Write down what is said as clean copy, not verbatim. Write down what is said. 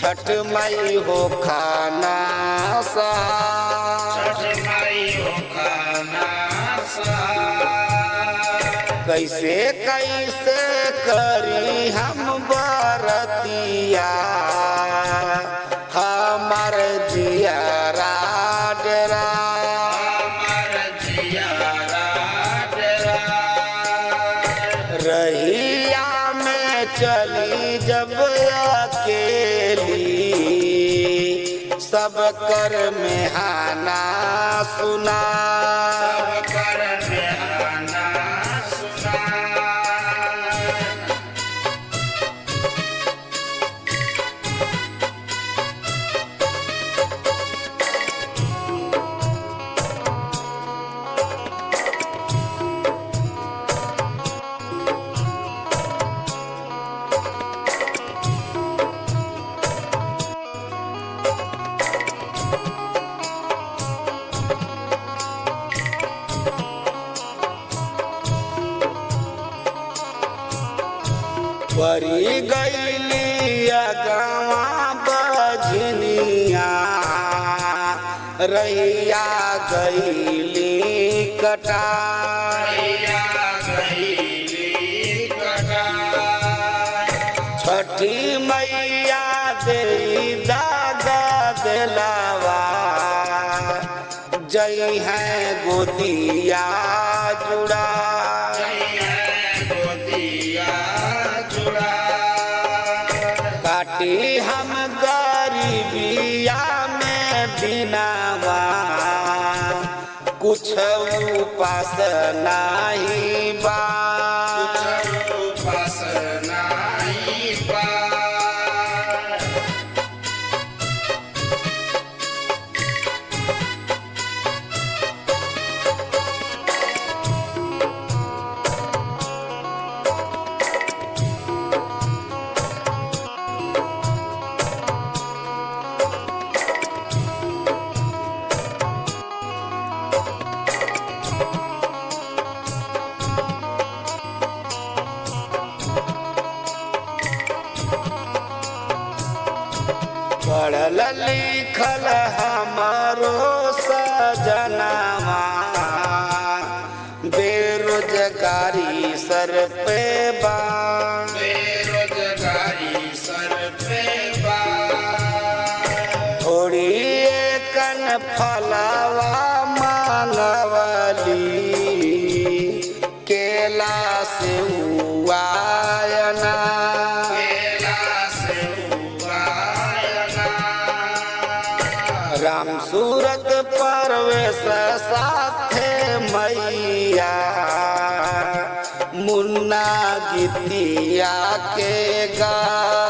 छठ मई हो खाना सा, छठ मई हो खाना सा। कैसे कैसे करी हम बरतिया, हमार जियरा डेरा, हमार जियरा डेरा। रहिया में चली जब अकेली, सब कर मेहाना सुना, सब कर मेहाना सुना। परी गईली अगवा बजनिया, रैया गईली कटा, रैया गईली कटा। छठी मैया दे दादा दिलावा, जय है गोदिया जुड़ा, काटी हम गरीबिया में बिनावा, कुछ उपास नहीं बा, उपास नहीं बा। पढ़ल लिखल हमारो सजनावा, बेरोजगारी सर पे बा, बेरोजगारी सर पे बा। थोड़ी एकन फलावा मांगवली, केला से हुआयना, राम सूरत परवेश साथे मैया, मुन्ना गीतिया के गा।